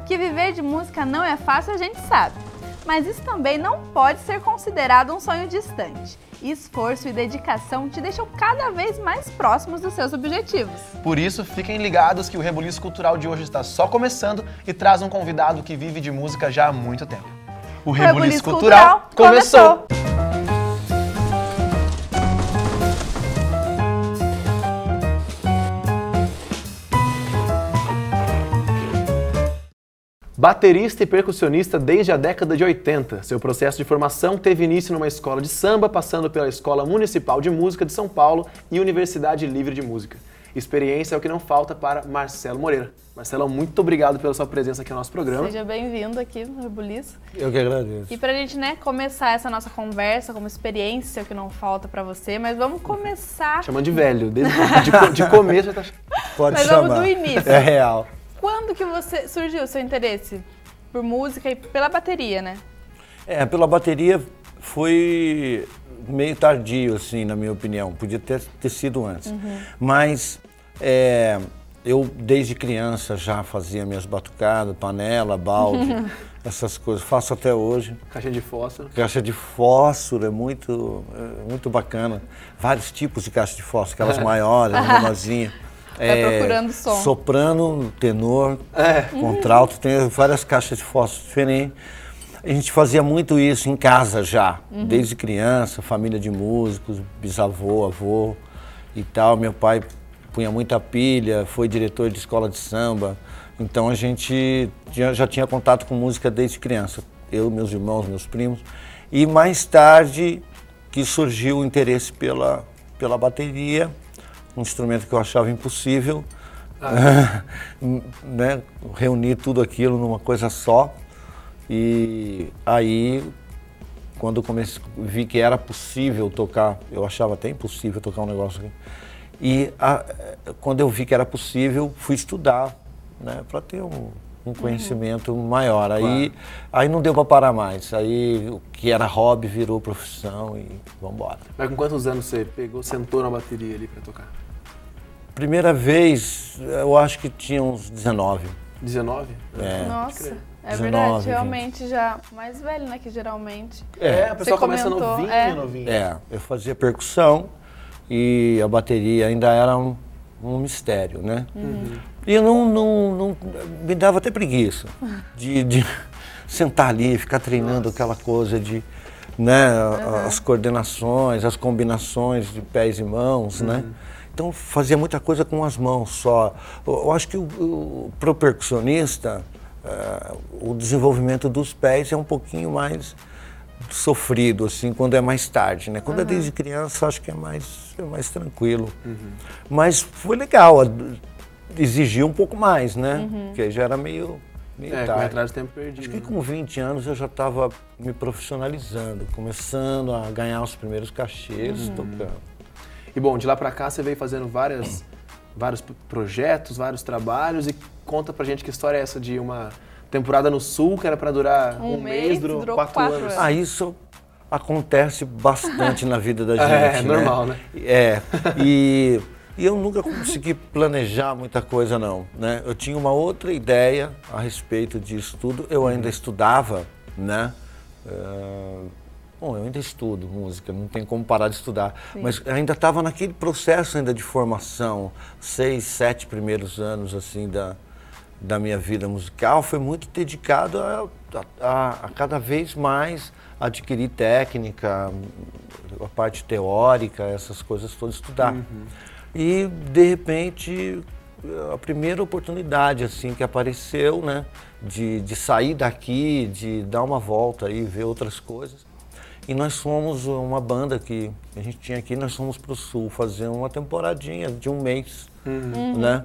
Que viver de música não é fácil, a gente sabe. Mas isso também não pode ser considerado um sonho distante. Esforço e dedicação te deixam cada vez mais próximos dos seus objetivos. Por isso, fiquem ligados que o Rebuliço Cultural de hoje está só começando e traz um convidado que vive de música já há muito tempo. O Rebuliço Cultural começou! Baterista e percussionista desde a década de 80, seu processo de formação teve início numa escola de samba, passando pela Escola Municipal de Música de São Paulo e Universidade Livre de Música. Experiência é o que não falta para Marcelo Moreira. Marcelo, muito obrigado pela sua presença aqui no nosso programa. Seja bem-vindo aqui no Rebuliço. Eu que agradeço. E pra gente, começar essa nossa conversa como experiência, é o que não falta pra você, mas vamos começar... Chamando de velho, desde de começo já tá... Pode mas chamar. Vamos do início. É real. Quando que surgiu o seu interesse por música e pela bateria, né? Pela bateria foi meio tardio, assim, na minha opinião. Podia ter sido antes. Mas eu, desde criança, já fazia minhas batucadas, panela, balde, essas coisas. Faço até hoje. Caixa de fósforo. Caixa de fósforo é muito bacana. Vários tipos de caixa de fósforo, aquelas maiores, menorzinhas. Vai procurando som. Soprano, tenor, contralto, tem várias caixas de fósforo diferentes. A gente fazia muito isso em casa já, desde criança, família de músicos, bisavô, avô e tal. Meu pai punha muita pilha, foi diretor de escola de samba. Então a gente já tinha contato com música desde criança. Eu, meus irmãos, meus primos. E mais tarde que surgiu o interesse pela bateria, um instrumento que eu achava impossível, né? Reunir tudo aquilo numa coisa só. E aí, quando vi que era possível tocar, eu achava até impossível tocar um negócio aqui. E quando eu vi que era possível, fui estudar, né? Para ter um conhecimento maior. Aí não deu para parar mais. Aí o que era hobby virou profissão e vamos embora. Mas com quantos anos você sentou na bateria ali para tocar? Primeira vez, eu acho que tinha uns 19. 19? Nossa, é 19, verdade, realmente já mais velho, né, que geralmente. A pessoa começa novinho. Eu fazia percussão e a bateria ainda era um mistério, né? E eu não me dava até preguiça de sentar ali, ficar treinando aquela coisa de, né, as coordenações, as combinações de pés e mãos, né? Então fazia muita coisa com as mãos só. Eu acho que pro percussionista, o desenvolvimento dos pés é um pouquinho mais sofrido, assim, quando é mais tarde, né? Quando é desde criança, acho que é mais tranquilo. Mas foi legal, exigiu um pouco mais, né? Porque já era meio tarde. Com atrás do tempo perdido. Acho que com 20 anos eu já estava me profissionalizando, começando a ganhar os primeiros cachês tocando. E bom, de lá pra cá você veio fazendo vários projetos, vários trabalhos e conta pra gente que história é essa de uma temporada no Sul que era pra durar um mês, durou 4 anos. Isso acontece bastante na vida da gente, É normal, né? E eu nunca consegui planejar muita coisa não, né? Eu tinha uma outra ideia a respeito disso tudo, eu ainda estudava, né? Bom, eu ainda estudo música, não tem como parar de estudar, mas ainda estava naquele processo ainda de formação, 6, 7 primeiros anos assim da minha vida musical, foi muito dedicado a cada vez mais adquirir técnica, a parte teórica, essas coisas todas, estudar. E de repente a primeira oportunidade assim que apareceu, né, de sair daqui, de dar uma volta aí, ver outras coisas. E nós fomos uma banda que a gente tinha aqui, nós fomos para o Sul fazer uma temporadinha de um mês, né?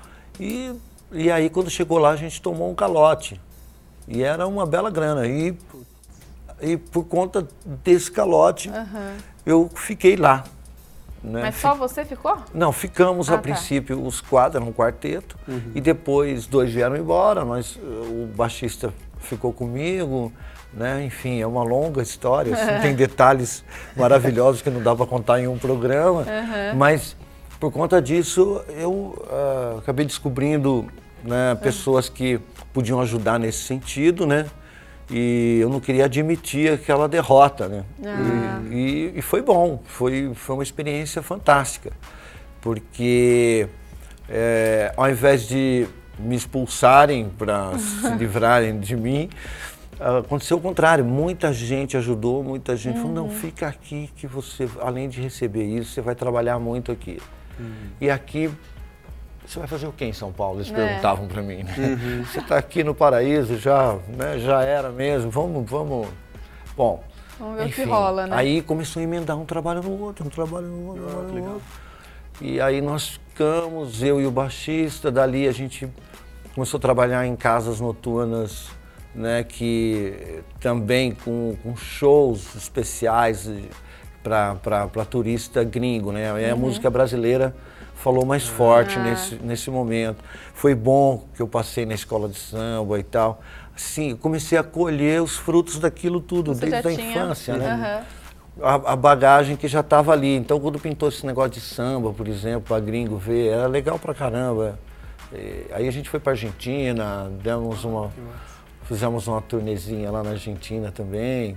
E aí quando chegou lá a gente tomou um calote. E era uma bela grana. E por conta desse calote eu fiquei lá. Né? Mas só você ficou? Não, ficamos a princípio os 4, era um quarteto. E depois 2 vieram embora, o baixista ficou comigo. Né? Enfim, é uma longa história, assim, tem detalhes maravilhosos que não dá para contar em um programa, mas por conta disso eu acabei descobrindo né, pessoas que podiam ajudar nesse sentido, né? E eu não queria admitir aquela derrota, né? E foi bom, foi uma experiência fantástica, porque ao invés de me expulsarem para se livrarem de mim, aconteceu o contrário. Muita gente ajudou, muita gente falou, não, fica aqui que você, além de receber isso, você vai trabalhar muito aqui. E aqui, você vai fazer o quê em São Paulo? Eles perguntavam para mim, né? Você está aqui no Paraíso, já, né, já era mesmo, vamos... Bom, vamos ver enfim, o que rola, né? Aí começou a emendar um trabalho no outro, um trabalho no outro, um trabalho no outro. E aí nós ficamos, eu e o baixista, dali a gente começou a trabalhar em casas noturnas, né, que também com shows especiais para turista gringo, né? E a música brasileira falou mais forte nesse momento. Foi bom que eu passei na escola de samba e tal. Assim, eu comecei a colher os frutos daquilo tudo, desde a infância, né? A bagagem que já estava ali. Então, quando pintou esse negócio de samba, por exemplo, para gringo ver, era legal pra caramba. Aí a gente foi pra Argentina, fizemos uma turnezinha lá na Argentina também.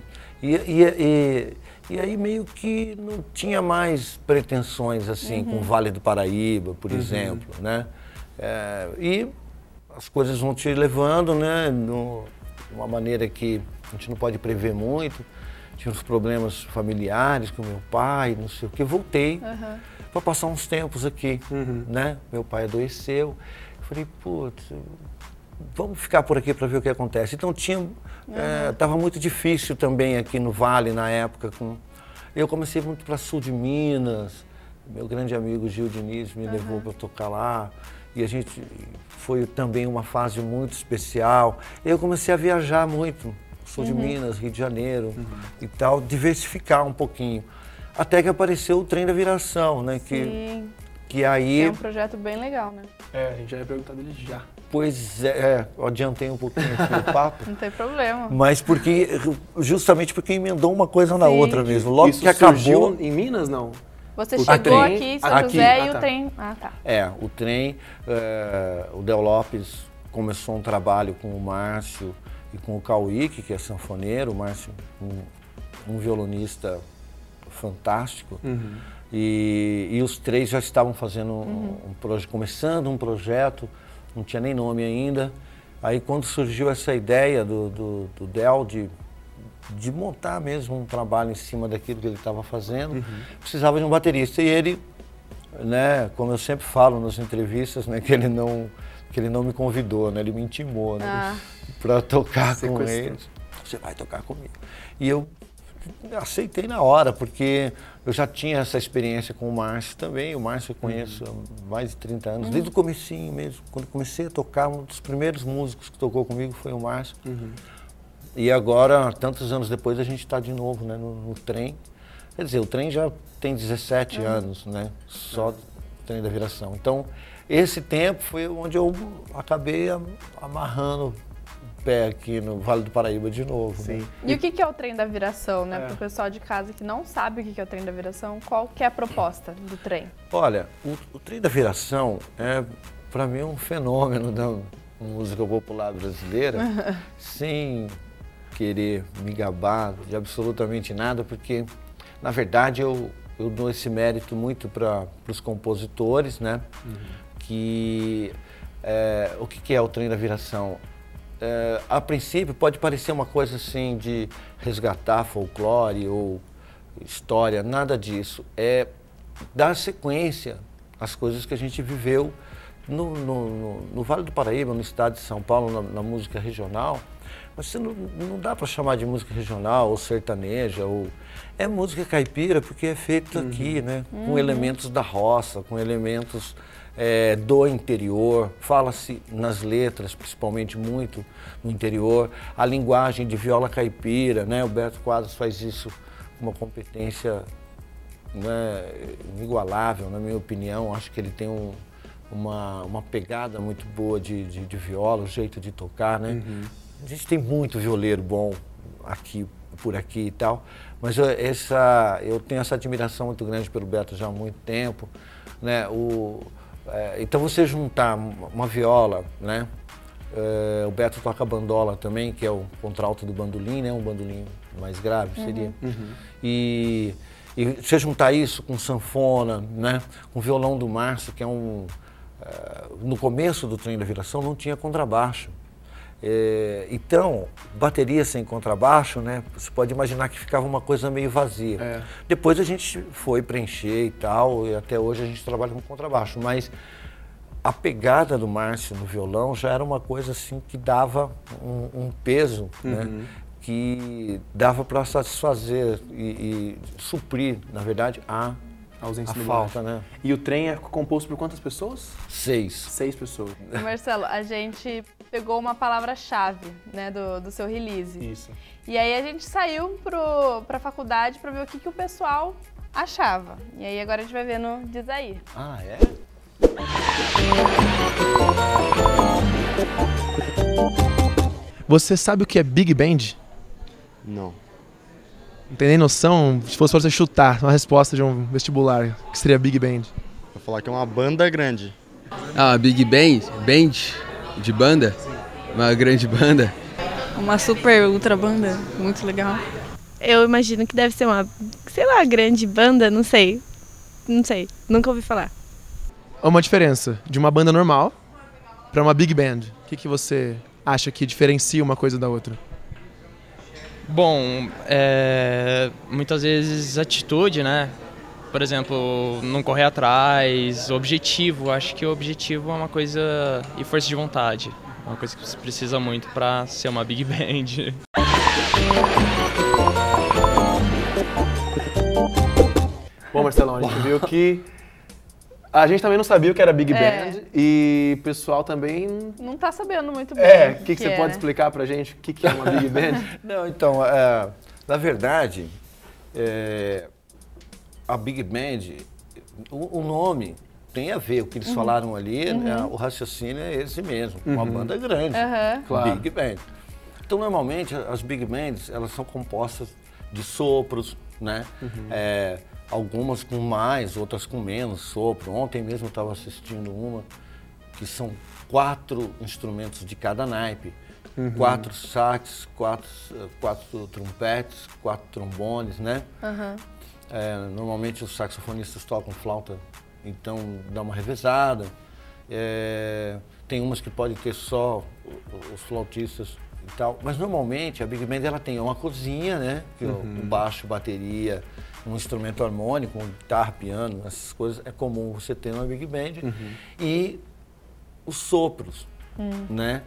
E aí meio que não tinha mais pretensões assim com o Vale do Paraíba, por exemplo, né? E as coisas vão te levando, né? De uma maneira que a gente não pode prever muito. Tinha uns problemas familiares com meu pai, não sei o que. Voltei para passar uns tempos aqui, né? Meu pai adoeceu. Falei, putz, vamos ficar por aqui para ver o que acontece. Então estava muito difícil também aqui no Vale na época. Eu comecei muito para sul de Minas. Meu grande amigo Gil Diniz me levou para tocar lá. E a gente foi também uma fase muito especial. Eu comecei a viajar muito. Sul de Minas, Rio de Janeiro e tal, diversificar um pouquinho. Até que apareceu o Trem da Viração, né? Que aí... É um projeto bem legal, né? A gente já ia perguntar dele já. Pois eu adiantei um pouquinho aqui o papo. Não tem problema. Mas justamente porque emendou uma coisa na outra mesmo. Logo Isso que acabou... surgiu em Minas, não? Você chegou aqui em São José e o trem... tá. O trem, o Del Lopes começou um trabalho com o Márcio e com o Cauíque, que é sanfoneiro, o Márcio, um violonista fantástico. E os três já estavam fazendo começando um projeto, não tinha nem nome ainda. Aí quando surgiu essa ideia do Del de montar mesmo um trabalho em cima daquilo que ele estava fazendo, precisava de um baterista. E ele, né, como eu sempre falo nas entrevistas, né, que ele não me convidou, né, ele me intimou, né, para tocar com ele. Você vai tocar comigo. E eu aceitei na hora, porque eu já tinha essa experiência com o Márcio também. O Márcio eu conheço há mais de 30 anos, desde o comecinho mesmo. Quando comecei a tocar, um dos primeiros músicos que tocou comigo foi o Márcio. E agora, tantos anos depois, a gente está de novo, né, no trem. Quer dizer, o trem já tem 17 anos, né, só o Trem da Viração. Então, esse tempo foi onde eu acabei amarrando o pé aqui no Vale do Paraíba de novo. Né? E o que é o Trem da Viração, né? Para o pessoal de casa que não sabe o que é o Trem da Viração, qual que é a proposta do trem? Olha, o Trem da Viração é, para mim, um fenômeno da música popular brasileira, sem querer me gabar de absolutamente nada, porque, na verdade, eu dou esse mérito muito para os compositores, né? O que é o Trem da Viração? A princípio pode parecer uma coisa assim de resgatar folclore ou história, nada disso. É dar sequência às coisas que a gente viveu no Vale do Paraíba, no estado de São Paulo, na música regional. Mas você não dá para chamar de música regional ou sertaneja, é música caipira porque é feito aqui, né? Com elementos da roça, com elementos do interior. Fala-se nas letras, principalmente muito no interior, a linguagem de viola caipira, né? O Beto Quadros faz isso com uma competência, né, inigualável, na minha opinião. Acho que ele tem uma pegada muito boa de viola, o jeito de tocar, né? A gente tem muito violeiro bom por aqui e tal, mas eu tenho essa admiração muito grande pelo Beto já há muito tempo, né? Então você juntar uma viola, né? O Beto toca bandola também, que é o contralto do bandolim, né? Um bandolim mais grave seria. E você juntar isso com sanfona, né? Com violão do Márcio, que é no começo do Trem da Viração não tinha contrabaixo. Então, bateria sem contrabaixo, né? Você pode imaginar que ficava uma coisa meio vazia. Depois a gente foi preencher e tal, e até hoje a gente trabalha com contrabaixo, mas a pegada do Márcio no violão já era uma coisa assim que dava um peso, né? Que dava para satisfazer e suprir, na verdade, a falta, né? E o trem é composto por quantas pessoas? 6. 6 pessoas. Marcelo, a gente pegou uma palavra-chave, né, do seu release. Isso. E aí a gente saiu pra faculdade pra ver o que o pessoal achava. E aí agora a gente vai ver no Diz Aí. Ah, é? Você sabe o que é Big Band? Não. Não tem nem noção? Se fosse pra você chutar uma resposta de um vestibular, o que seria Big Band? Vou falar que é uma banda grande. Ah, Big Band? Band? De banda? Uma grande banda? Uma super ultra banda, muito legal. Eu imagino que deve ser uma, sei lá, grande banda, não sei. Não sei, nunca ouvi falar. Há uma diferença de uma banda normal pra uma Big Band. O que você acha que diferencia uma coisa da outra? Bom, muitas vezes atitude, né? Por exemplo, não correr atrás, objetivo. Acho que o objetivo é uma coisa... E força de vontade. É uma coisa que você precisa muito para ser uma Big Band. Bom, Marcelão, a gente viu que... A gente também não sabia o que era Big Band e o pessoal também... Não tá sabendo muito bem. O que você pode explicar pra gente? O que é uma Big Band? Não, então, na verdade, a Big Band, o nome tem a ver, o que eles falaram ali, né, o raciocínio é esse mesmo, uma banda grande, Claro. Big Band. Então, normalmente, as Big Bands, elas são compostas de sopros, né? Algumas com mais, outras com menos sopro. Ontem mesmo eu estava assistindo uma que são 4 instrumentos de cada naipe. 4 sax, 4 trompetes, 4 trombones, né? Normalmente os saxofonistas tocam flauta, então dá uma revezada. Tem umas que podem ter só os flautistas e tal. Mas normalmente a Big Band ela tem uma cozinha, né? Que o baixo, bateria, um instrumento harmônico, guitarra, piano, essas coisas, é comum você ter uma Big Band. E os sopros, né?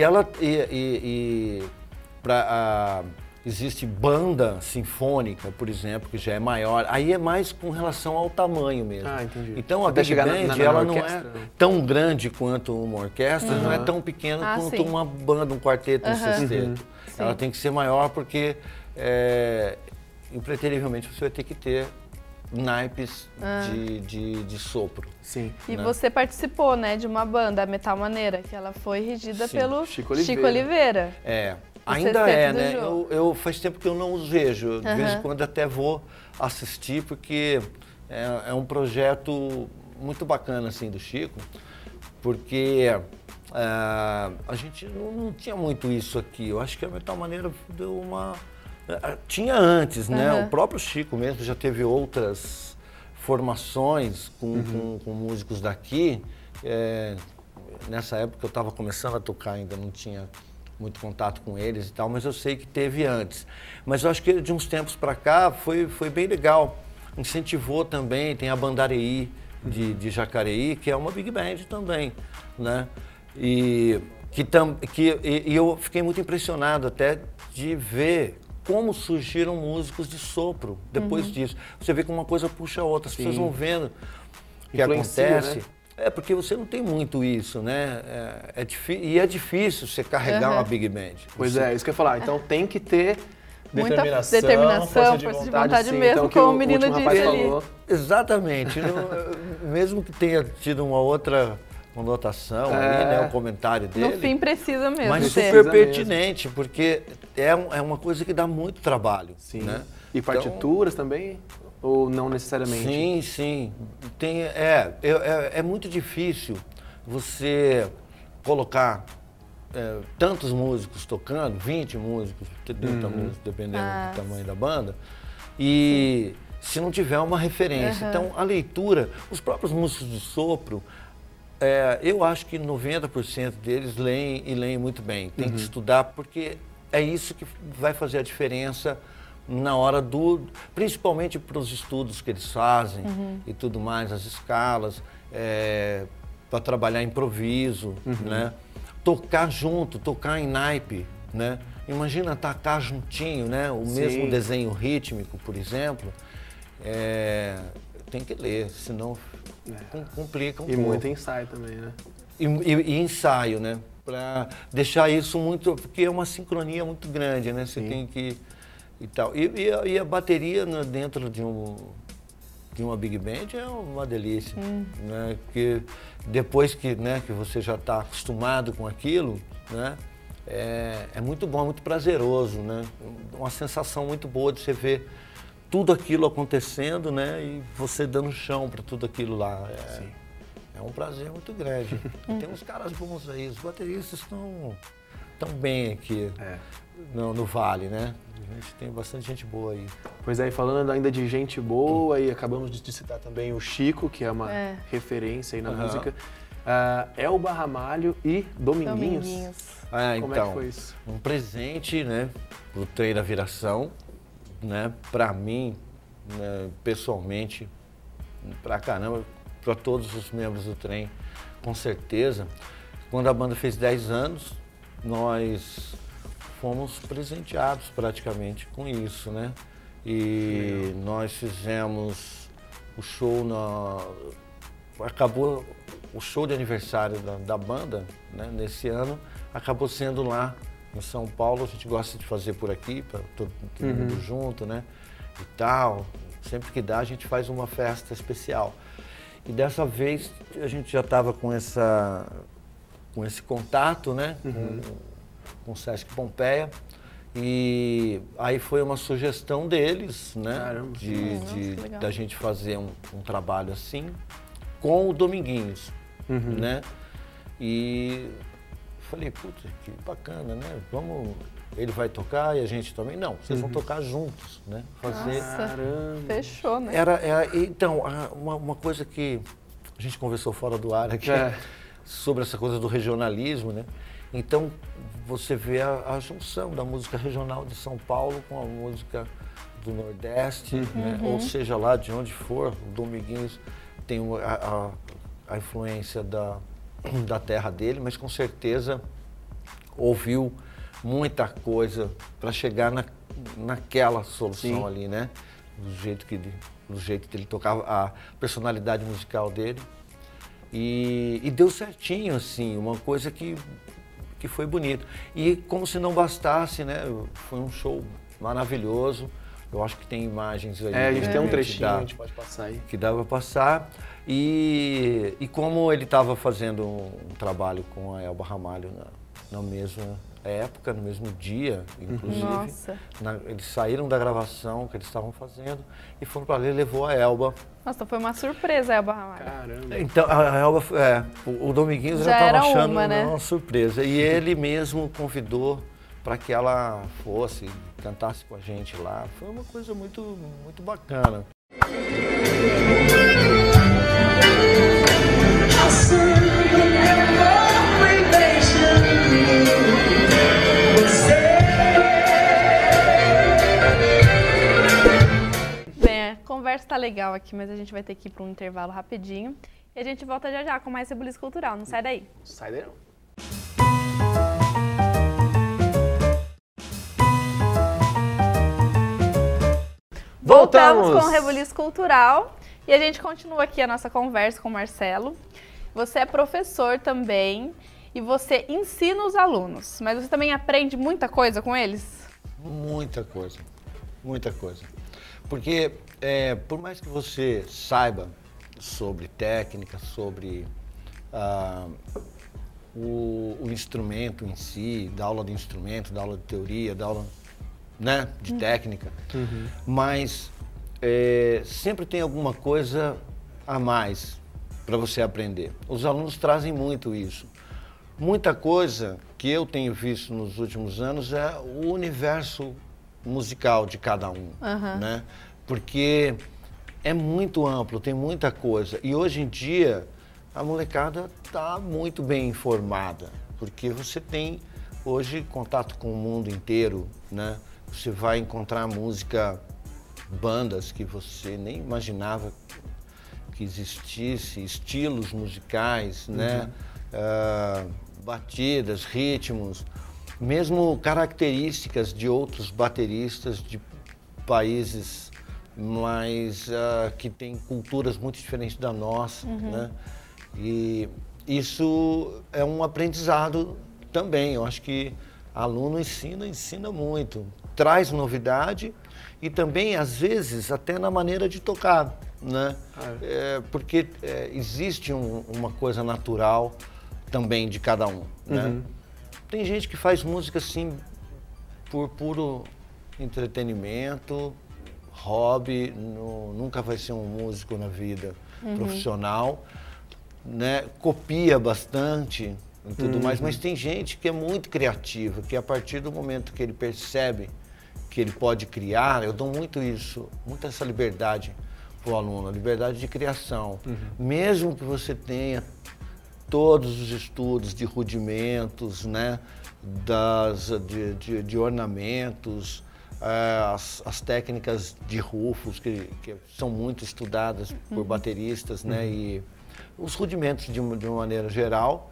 Existe banda sinfônica, por exemplo, que já é maior, aí é mais com relação ao tamanho mesmo. Ah, entendi. Então a Até Big chegar Band, na ela orquestra, não é tão grande quanto uma orquestra, não é tão pequena quanto uma banda, um quarteto, um sexteto. Ela tem que ser maior porque impreterivelmente você vai ter que ter naipes de sopro. Sim. E você participou, né, de uma banda, a Metal Maneira, que ela foi regida pelo Chico Chico Oliveira. Ainda né? Eu faz tempo que eu não os vejo. De vez em quando até vou assistir, porque é um projeto muito bacana, assim, do Chico, porque a gente não tinha muito isso aqui. Eu acho que a Metal Maneira deu uma... Tinha antes, né? O próprio Chico mesmo já teve outras formações com músicos daqui. Nessa época eu estava começando a tocar, ainda não tinha muito contato com eles e tal, mas eu sei que teve antes. Mas eu acho que de uns tempos para cá foi bem legal. Incentivou também, tem a Bandareí de Jacareí, que é uma Big Band também, né? E eu fiquei muito impressionado até de ver como surgiram músicos de sopro depois disso. Você vê que uma coisa puxa a outra, as pessoas vão vendo o que acontece. Né? Porque você não tem muito isso, né? É difícil você carregar uma Big Band. Pois isso que eu ia falar. Então tem que ter determinação, força de vontade sim. mesmo, Então, como o menino disse ali. Falou. Exatamente. Mesmo que tenha tido uma outra conotação ali, né? O comentário dele. No fim precisa mesmo. Mas super pertinente, porque é uma coisa que dá muito trabalho. Sim. Né? E partituras também? Ou não necessariamente? Sim, sim. É muito difícil você colocar tantos músicos tocando, 20 músicos, 30 músicos, dependendo do tamanho da banda, e se não tiver uma referência. Então, a leitura, os próprios músicos de sopro, eu acho que 90% deles leem e leem muito bem. Tem que estudar, porque é isso que vai fazer a diferença na hora principalmente para os estudos que eles fazem e tudo mais, as escalas, para trabalhar improviso, né? Tocar junto, tocar em naipe, né? Imagina tocar juntinho, né? O mesmo desenho rítmico, por exemplo, tem que ler, senão complica um pouco. E muito ensaio também, né? E ensaio, né? Para deixar isso muito, porque é uma sincronia muito grande, né? Você tem que e tal. E a bateria, né, dentro de uma big band é uma delícia, né? Porque depois que você já está acostumado com aquilo, né? É muito bom, muito prazeroso, né? Uma sensação muito boa de você ver tudo aquilo acontecendo, né? E você dando chão para tudo aquilo lá. É um prazer muito grande. Tem uns caras bons aí, os bateristas estão bem aqui no Vale, né? A gente tem bastante gente boa aí. Pois é, e falando ainda de gente boa, e acabamos de citar também o Chico, que é uma referência aí na música. Elba Ramalho e Dominguinhos. Então, Como é que foi isso? Um presente, né, pro Trem da Viração, né, pra mim, né, pessoalmente, pra caramba, pra todos os membros do Trem, com certeza. Quando a banda fez 10 anos, nós fomos presenteados praticamente com isso, né? E nós fizemos o show acabou o show de aniversário da banda, né, nesse ano, acabou sendo lá em São Paulo. A gente gosta de fazer por aqui, para todo mundo junto, né, e tal. Sempre que dá, a gente faz uma festa especial. E dessa vez a gente já estava com esse contato, né, com o Sesc Pompeia. E aí foi uma sugestão deles, né? Caramba, da gente fazer um trabalho assim com o Dominguinhos, né? E falei, putz, que bacana, né? Ele vai tocar e a gente também? Não, vocês vão tocar juntos, né? Fazer. Caramba. Fechou, né? Então, uma coisa que a gente conversou fora do ar aqui sobre essa coisa do regionalismo, né? Então, você vê a junção da música regional de São Paulo com a música do Nordeste, né? Ou seja lá de onde for, o Dominguinhos tem a influência da terra dele, mas com certeza ouviu muita coisa para chegar naquela solução ali, né? Do jeito que ele tocava, a personalidade musical dele. E deu certinho, assim, uma coisa que foi bonito. E como se não bastasse, né? Foi um show maravilhoso. Eu acho que tem imagens aí. A gente tem um trechinho, a gente pode passar aí. Que dá para passar. E como ele estava fazendo um trabalho com a Elba Ramalho na mesma época, no mesmo dia, inclusive. Nossa. Eles saíram da gravação que eles estavam fazendo e foram para ali e levou a Elba. Nossa, foi uma surpresa a Elba Ramalho. Caramba. Então, a Elba, o Dominguinhos já estava achando uma surpresa. E ele mesmo convidou para que ela fosse, cantasse com a gente lá. Foi uma coisa muito, muito bacana. Bem, a conversa tá legal aqui, mas a gente vai ter que ir para um intervalo rapidinho. E a gente volta já já com mais Rebuliço Cultural. Não sai daí. Sai daí não. Voltamos com o Rebuliço Cultural e a gente continua aqui a nossa conversa com o Marcelo. Você é professor também e você ensina os alunos, mas você também aprende muita coisa com eles? Muita coisa, muita coisa. Porque por mais que você saiba sobre técnica, sobre o instrumento em si, da aula de instrumento, da aula de teoria, da aula, né, de técnica, mas sempre tem alguma coisa a mais para você aprender. Os alunos trazem muito isso. Muita coisa que eu tenho visto nos últimos anos é o universo musical de cada um, né? Porque é muito amplo, tem muita coisa. E hoje em dia a molecada está muito bem informada, porque você tem hoje contato com o mundo inteiro, né? Você vai encontrar música, bandas que você nem imaginava que existisse, estilos musicais, né? Batidas, ritmos, mesmo características de outros bateristas de países mas que tem culturas muito diferentes da nossa, né? E isso é um aprendizado também. Eu acho que aluno ensina muito, traz novidade e também, às vezes, até na maneira de tocar, né? Porque existe uma coisa natural também de cada um, né? Tem gente que faz música assim por puro entretenimento, hobby, nunca vai ser um músico na vida profissional, né? Copia bastante e tudo mais, mas tem gente que é muito criativa, que a partir do momento que ele percebe que ele pode criar, eu dou muito essa liberdade para o aluno, a liberdade de criação. Mesmo que você tenha todos os estudos de rudimentos, né? De ornamentos, as técnicas de rufos que são muito estudadas por bateristas, né? E os rudimentos de uma maneira geral,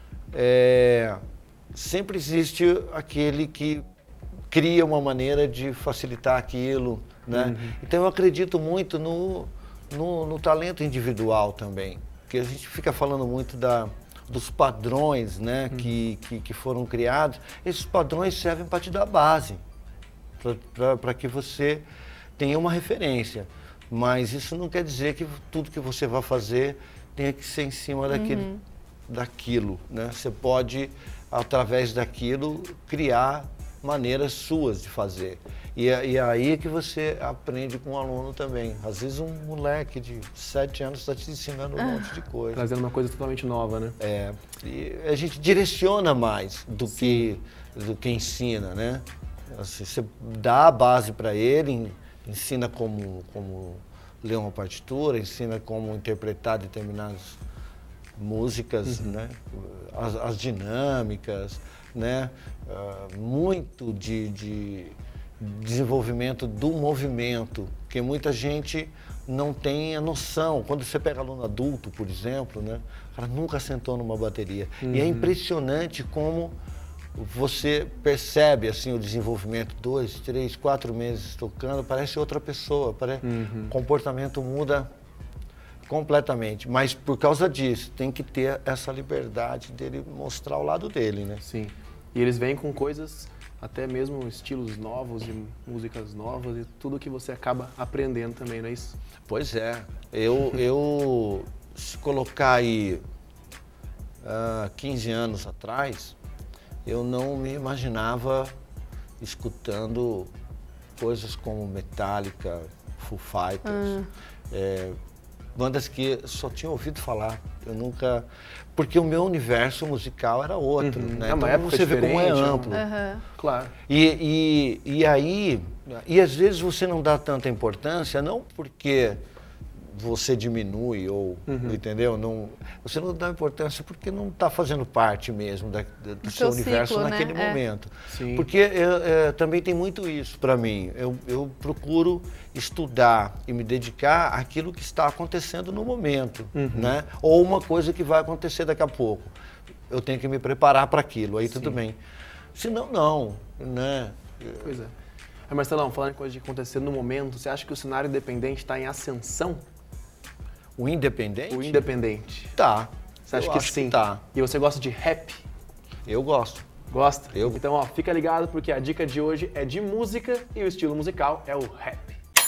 sempre existe aquele que cria uma maneira de facilitar aquilo, né? Então eu acredito muito no talento individual também, porque a gente fica falando muito dos padrões, né? Que foram criados. Esses padrões servem para te dar base, para que você tenha uma referência, mas isso não quer dizer que tudo que você vai fazer tenha que ser em cima daquilo, né? Você pode, através daquilo, criar maneiras suas de fazer. E é aí que você aprende com o aluno também. Às vezes um moleque de 7 anos está te ensinando um monte de coisa. Trazendo uma coisa totalmente nova, né? E a gente direciona mais do que ensina, né? Assim, você dá a base para ele, ensina como ler uma partitura, ensina como interpretar determinadas músicas, né? As dinâmicas, né? Muito de desenvolvimento do movimento, que muita gente não tem a noção. Quando você pega aluno adulto, por exemplo, né? O cara nunca sentou numa bateria. E é impressionante como você percebe assim, o desenvolvimento, 2, 3, 4 meses tocando, parece outra pessoa, o comportamento muda completamente. Mas por causa disso, tem que ter essa liberdade dele mostrar o lado dele, né? Sim. E eles vêm com coisas, até mesmo estilos novos e músicas novas e tudo que você acaba aprendendo também, não é isso? Pois é. Eu se colocar aí 15 anos atrás, eu não me imaginava escutando coisas como Metallica, Foo Fighters, bandas que só tinha ouvido falar. Eu nunca... Porque o meu universo musical era outro, né? Então você vê como é amplo. Claro. E aí, às vezes você não dá tanta importância, não porque você diminui ou, entendeu? Não, você não dá importância porque não está fazendo parte mesmo do seu universo ciclo, naquele momento. Sim. Porque também tem muito isso para mim. Eu procuro estudar e me dedicar àquilo que está acontecendo no momento, né? Ou uma coisa que vai acontecer daqui a pouco. Eu tenho que me preparar para aquilo, aí tudo bem. Senão, não, né? Pois é. Marcelão, falando em coisa de acontecer no momento, você acha que o cenário independente está em ascensão? O independente? O independente. Tá. Você acha que sim? Tá. E você gosta de rap? Eu gosto. Gosta? Então, ó, fica ligado porque a dica de hoje é de música e o estilo musical é o rap.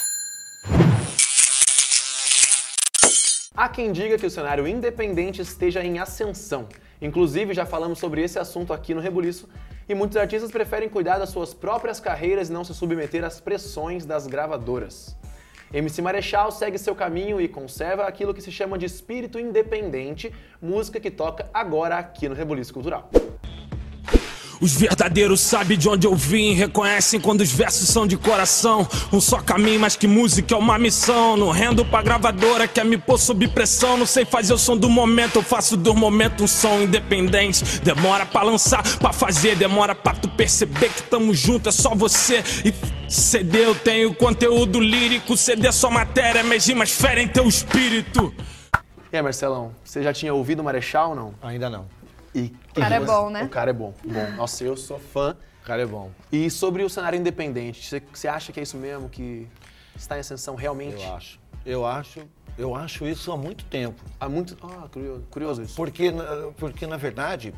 Há quem diga que o cenário independente esteja em ascensão. Inclusive, já falamos sobre esse assunto aqui no Rebuliço e muitos artistas preferem cuidar das suas próprias carreiras e não se submeter às pressões das gravadoras. MC Marechal segue seu caminho e conserva aquilo que se chama de espírito independente, música que toca agora aqui no Rebuliço Cultural. Os verdadeiros sabem de onde eu vim, reconhecem quando os versos são de coração. Um só caminho, mas que música é uma missão. Não rendo pra gravadora, quer me pôr sob pressão. Não sei fazer o som do momento, eu faço do momento um som independente. Demora pra lançar, pra fazer, demora pra tu perceber que tamo junto, é só você. E CD eu tenho conteúdo lírico, CD é só matéria, minhas rimas ferem teu espírito. E aí, Marcelão, você já tinha ouvido o Marechal ou não? Ainda não. E O cara é bom, né? O cara é bom. Nossa, eu sou fã. O cara é bom. E sobre o cenário independente, você acha que é isso mesmo, que está em ascensão realmente? Eu acho isso há muito tempo. Há muito... curioso isso. Porque na verdade,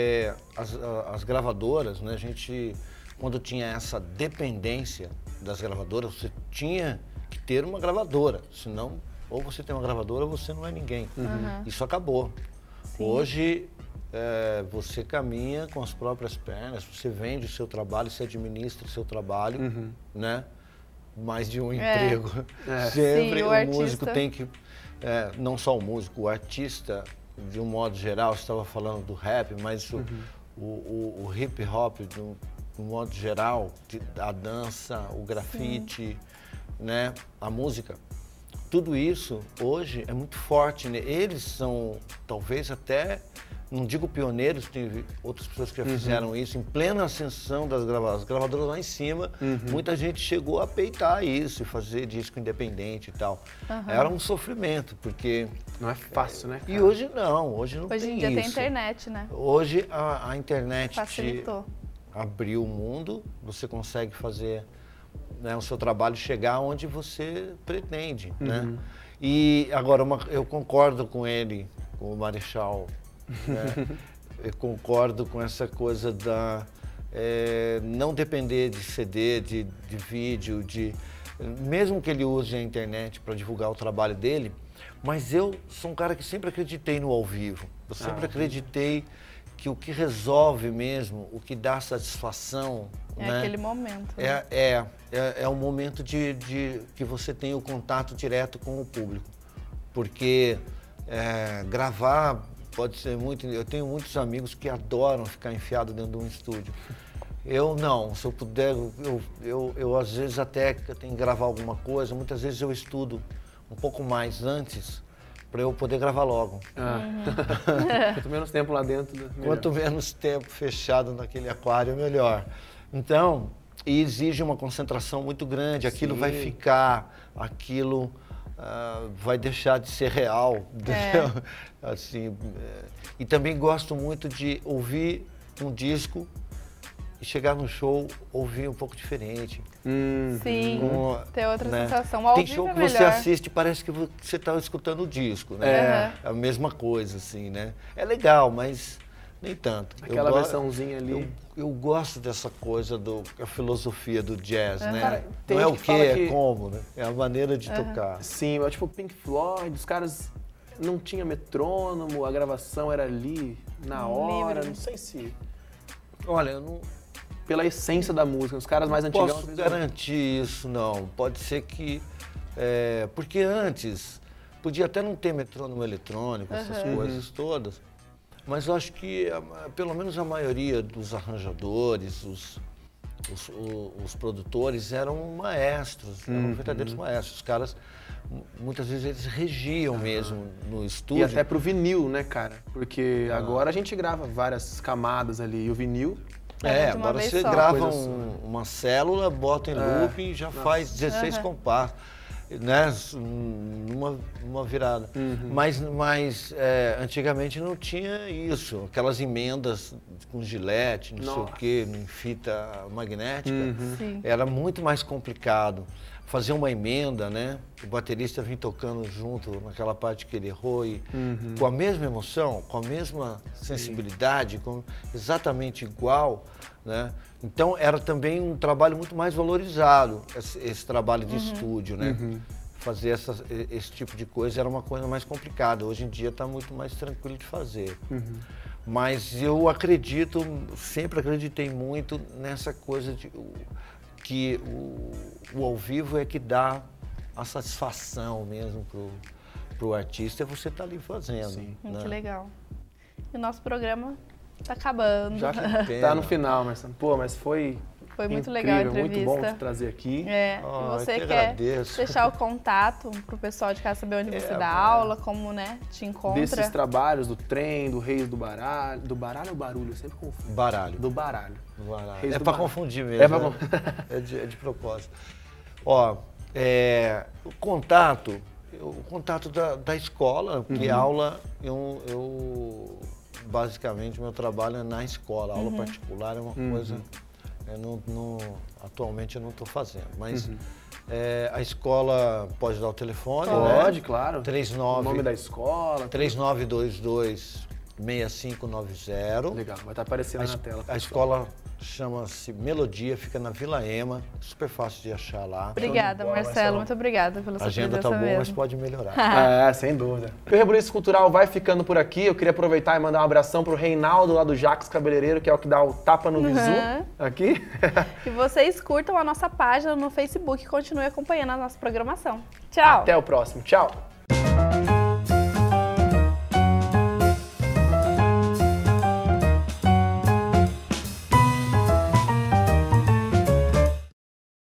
as gravadoras, né, a gente, quando tinha essa dependência das gravadoras, você tinha que ter uma gravadora, senão ou você tem uma gravadora ou você não é ninguém. Isso acabou. Sim. Hoje, você caminha com as próprias pernas, você vende o seu trabalho, você administra o seu trabalho, né? Mais de um emprego. Sempre sim, o músico tem que... não só o músico, o artista, de um modo geral, você estava falando do rap, mas o hip hop, de um modo geral, a dança, o grafite, né? A música. Tudo isso, hoje, é muito forte, né? Eles são, talvez até, não digo pioneiros, tem outras pessoas que já fizeram isso, em plena ascensão das gravadoras lá em cima, muita gente chegou a peitar isso, e fazer disco independente e tal. Era um sofrimento, porque... Não é fácil, né, cara? E hoje não tem isso. Hoje em dia tem internet, né? Hoje a internet facilitou. Abriu o mundo, você consegue fazer... Né, o seu trabalho chegar onde você pretende, né? E agora, eu concordo com ele, com o Marechal, né? Eu concordo com essa coisa da não depender de CD, de vídeo, mesmo que ele use a internet para divulgar o trabalho dele, mas eu sou um cara que sempre acreditei no ao vivo, eu sempre acreditei que o que resolve mesmo, o que dá satisfação... É aquele momento. Né? É um momento que você tem o contato direto com o público. Porque gravar pode ser muito... Eu tenho muitos amigos que adoram ficar enfiado dentro de um estúdio. Eu não, se eu puder, eu às vezes até que eu tenho que gravar alguma coisa, muitas vezes eu estudo um pouco mais antes, para eu poder gravar logo. Quanto menos tempo lá dentro, melhor. Quanto menos tempo fechado naquele aquário, melhor. Então, exige uma concentração muito grande, aquilo vai ficar, aquilo vai deixar de ser real. Assim, e também gosto muito de ouvir um disco e chegar no show, ouvir um pouco diferente. Sim, ter outra sensação. Ao Tem vivo show que melhor. você assiste, parece que você está escutando o disco, né? É a mesma coisa, assim, né? É legal, mas nem tanto. Aquela versãozinha ali. Eu gosto dessa coisa a filosofia do jazz, né? Cara, não é o que, é como, né? É a maneira de tocar. Sim, tipo Pink Floyd, os caras não tinha metrônomo, a gravação era ali, na hora, não sei se... Olha, eu não... Pela essência da música, os caras mais antigos... Não posso garantir isso, não. Pode ser que... porque antes, podia até não ter metrônomo eletrônico, essas coisas todas, mas eu acho que, pelo menos a maioria dos arranjadores, os produtores eram maestros, eram verdadeiros maestros. Os caras, muitas vezes, eles regiam mesmo no estúdio. E até pro vinil, né, cara? Porque agora a gente grava várias camadas ali, e o vinil... agora você grava uma célula, bota em looping e já faz 16 compassos, né? Numa virada. Mas antigamente não tinha isso, aquelas emendas com gilete, não sei o quê, em fita magnética. Era muito mais complicado. Fazer uma emenda, né? O baterista vinha tocando junto naquela parte que ele errou e com a mesma emoção, com a mesma sensibilidade, exatamente igual, né? Então era também um trabalho muito mais valorizado, esse trabalho de estúdio, né? Fazer esse tipo de coisa era uma coisa mais complicada. Hoje em dia está muito mais tranquilo de fazer. Mas eu acredito, sempre acreditei muito nessa coisa de que o ao vivo é que dá a satisfação mesmo pro artista é você estar ali fazendo. Sim. Né? Muito legal. E o nosso programa tá acabando. Já tá no final, Marcelo. Pô, mas foi muito incrível, legal a entrevista. muito bom te trazer aqui. E você quer deixar o contato pro pessoal de casa saber onde você dá aula, como, né, te encontra? Desses trabalhos, do trem, do Reis do Baralho. Do baralho ou barulho? Eu sempre confundo. Baralho. Do baralho. É para confundir mesmo. É de propósito. Ó, o contato da escola, que aula, eu basicamente meu trabalho é na escola. Aula particular é uma coisa, atualmente eu não estou fazendo, mas a escola pode dar o telefone, pode, né? Claro. 39, o nome da escola. 3922-6590. Legal, vai estar aparecendo na tela. A escola chama-se Melodia, fica na Vila Ema, super fácil de achar lá. Obrigada, Marcelo, muito obrigada pela sua presença. A agenda tá boa, mesmo. mas pode melhorar. Sem dúvida. O Rebuliço Cultural vai ficando por aqui. Eu queria aproveitar e mandar um abração pro Reinaldo lá do Jacques Cabeleireiro, que é o que dá o tapa no visu aqui. E vocês curtam a nossa página no Facebook e continuem acompanhando a nossa programação. Tchau! Até o próximo. Tchau!